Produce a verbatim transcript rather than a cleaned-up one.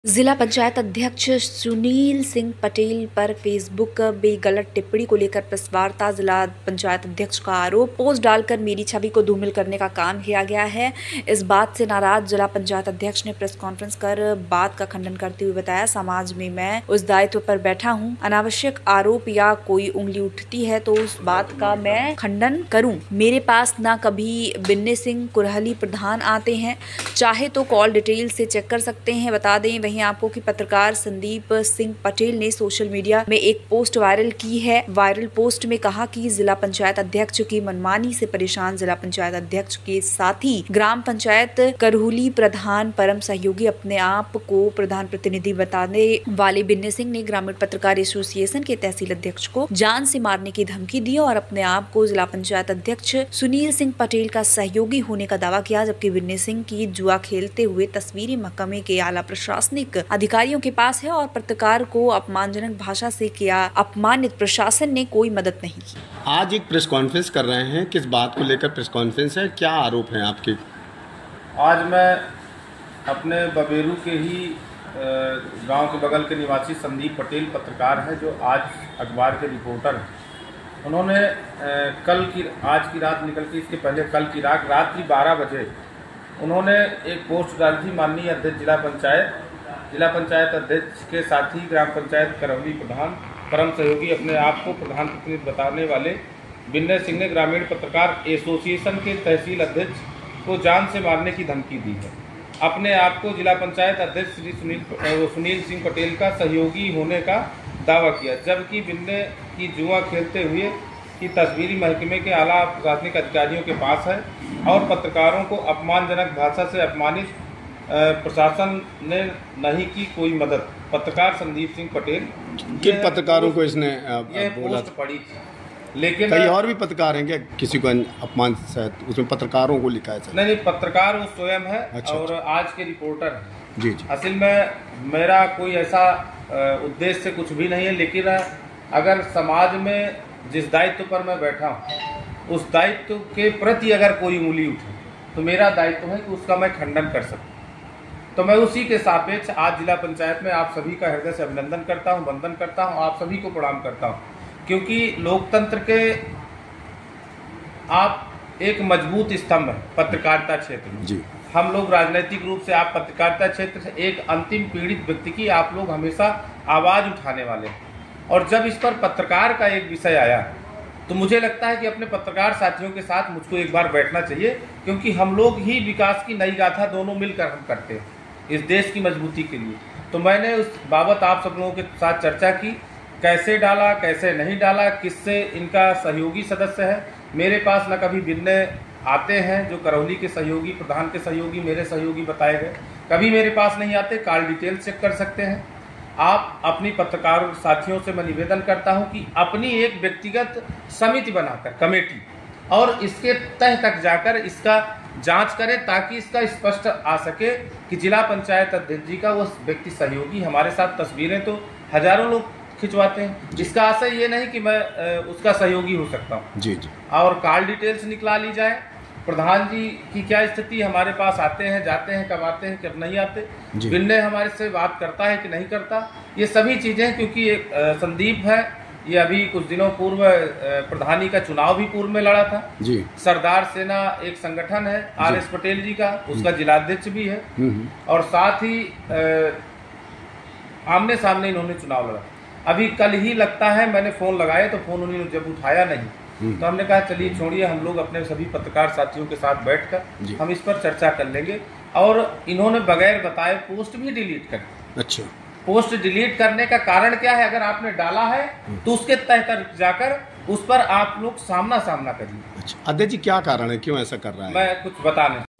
जिला पंचायत अध्यक्ष सुनील सिंह पटेल पर फेसबुक में गलत टिप्पणी को लेकर प्रेस वार्ता। जिला पंचायत अध्यक्ष का आरोप, पोस्ट डालकर मेरी छवि को धूमिल करने का काम किया गया है। इस बात से नाराज जिला पंचायत अध्यक्ष ने प्रेस कॉन्फ्रेंस कर बात का खंडन करते हुए बताया, समाज में मैं उस दायित्व पर बैठा हूं, अनावश्यक आरोप या कोई उंगली उठती है तो उस बात का मैं खंडन करूं। मेरे पास ना कभी बिन्ने सिंह कुरहली प्रधान आते हैं, चाहे तो कॉल डिटेल से चेक कर सकते हैं। बता दें वहीं आपको कि पत्रकार संदीप सिंह पटेल ने सोशल मीडिया में एक पोस्ट वायरल की है। वायरल पोस्ट में कहा कि जिला पंचायत अध्यक्ष की मनमानी से परेशान जिला पंचायत अध्यक्ष के साथ ही ग्राम पंचायत करहुली प्रधान परम सहयोगी अपने आप को प्रधान प्रतिनिधि बताने वाले बिन्ने सिंह ने ग्रामीण पत्रकार एसोसिएशन के तहसील अध्यक्ष को जान से मारने की धमकी दी और अपने आप को जिला पंचायत अध्यक्ष सुनील सिंह पटेल का सहयोगी होने का दावा किया। जबकि बिन्ने सिंह की जुआ खेलते हुए तस्वीरें महकमे के आला प्रशासनिक अधिकारियों के पास है और पत्रकार को अपमानजनक भाषा से किया अपमानित, प्रशासन ने कोई मदद नहीं की। आज एक प्रेस कॉन्फ्रेंस कर रहे हैं, किस बात को लेकर प्रेस कॉन्फ्रेंस है, क्या आरोप है आपके? आज मैं अपने बबेरू के ही गांव के बगल के निवासी संदीप पटेल पत्रकार है, जो आज अखबार के रिपोर्टर हैं। उन्होंने कल की आज की रात निकल के इसके पहले कल की रात रात्रि बारह बजे उन्होंने एक पोस्ट डाली थी। माननीय अध्यक्ष जिला पंचायत जिला पंचायत अध्यक्ष के साथ ही ग्राम पंचायत करौली प्रधान परम सहयोगी अपने आप को प्रधान प्रतिनिधि बताने वाले बिन्ने सिंह ने ग्रामीण पत्रकार एसोसिएशन के तहसील अध्यक्ष को जान से मारने की धमकी दी है। अपने आप को जिला पंचायत अध्यक्ष श्री सुनील सुनील सिंह पटेल का सहयोगी होने का दावा किया, जबकि बिन्ने की जुआ खेलते हुए की तस्वीरी महकमे के आला प्रशासनिक अधिकारियों के पास है और पत्रकारों को अपमानजनक भाषा से अपमानित, प्रशासन ने नहीं की कोई मदद। पत्रकार संदीप सिंह पटेल, किन पत्रकारों को इसने ये पोस्ट पड़ी थी, लेकिन कई और भी पत्रकार हैं क्या? किसी को अपमान शायद उसमें पत्रकारों को लिखा है? नहीं नहीं, पत्रकार वो स्वयं है। अच्छा, और अच्छा। आज के रिपोर्टर हैं। जी जी। असल में मेरा कोई ऐसा उद्देश्य कुछ भी नहीं है, लेकिन अगर समाज में जिस दायित्व पर मैं बैठा हूँ उस दायित्व के प्रति अगर कोई उंगली उठे तो मेरा दायित्व है कि उसका मैं खंडन कर सकूँ। तो मैं उसी के सापेक्ष आज जिला पंचायत में आप सभी का हृदय से अभिनंदन करता हूं, वंदन करता हूं, आप सभी को प्रणाम करता हूं, क्योंकि लोकतंत्र के आप एक मजबूत स्तंभ है पत्रकारिता क्षेत्र में। जी। हम लोग राजनीतिक रूप से, आप पत्रकारिता क्षेत्र से एक अंतिम पीड़ित व्यक्ति की आप लोग हमेशा आवाज़ उठाने वाले हैं। और जब इस पर पत्रकार का एक विषय आया तो मुझे लगता है कि अपने पत्रकार साथियों के साथ मुझको एक बार बैठना चाहिए, क्योंकि हम लोग ही विकास की नई गाथा दोनों मिलकर हम करते हैं इस देश की मजबूती के लिए। तो मैंने उस बाबत आप सब लोगों के साथ चर्चा की, कैसे डाला, कैसे नहीं डाला, किससे इनका सहयोगी सदस्य है। मेरे पास न कभी बिन्ने आते हैं जो करौली के सहयोगी, प्रधान के सहयोगी मेरे सहयोगी बताए गए, कभी मेरे पास नहीं आते। कॉल डिटेल चेक कर सकते हैं आप। अपनी पत्रकार साथियों से मैं निवेदन करता हूं कि अपनी एक व्यक्तिगत समिति बनाकर, कमेटी, और इसके तह तक जाकर इसका जांच करें, ताकि इसका स्पष्ट आ सके कि जिला पंचायत अध्यक्ष जी का वो व्यक्ति सहयोगी। हमारे साथ तस्वीरें तो हजारों लोग खिंचवाते हैं, जिसका आशय ये नहीं कि मैं उसका सहयोगी हो सकता हूँ। जी जी। और कॉल डिटेल्स निकला ली जाए, प्रधान जी की क्या स्थिति, हमारे पास आते हैं, जाते हैं, कब आते हैं, कब नहीं आते, बिन्ने हमारे से बात करता है कि नहीं करता, ये सभी चीज़ें। क्योंकि एक संदीप है, ये अभी कुछ दिनों पूर्व प्रधानी का चुनाव भी पूर्व में लड़ा था। जी। सरदार सेना एक संगठन है आर एस पटेल जी का, उसका जिलाध्यक्ष भी है, और साथ ही आमने सामने इन्होंने चुनाव लड़ा। अभी कल ही लगता है मैंने फ़ोन लगाया तो फ़ोन उन्होंने जब उठाया नहीं, तो हमने कहा चलिए छोड़िए, हम लोग अपने सभी पत्रकार साथियों के साथ बैठकर हम इस पर चर्चा कर लेंगे। और इन्होंने बगैर बताए पोस्ट भी डिलीट कर दी। अच्छा। पोस्ट डिलीट करने का कारण क्या है? अगर आपने डाला है तो उसके तह तक जाकर उस पर आप लोग सामना सामना करिए। अच्छा, अध्यक्ष जी क्या कारण है, क्यों ऐसा कर रहा है? मैं कुछ बताने